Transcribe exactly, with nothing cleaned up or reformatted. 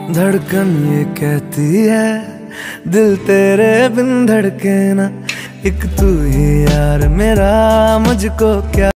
धड़कन ये कहती है दिल तेरे बिन धड़के ना, एक तू ही यार मेरा, मुझको क्या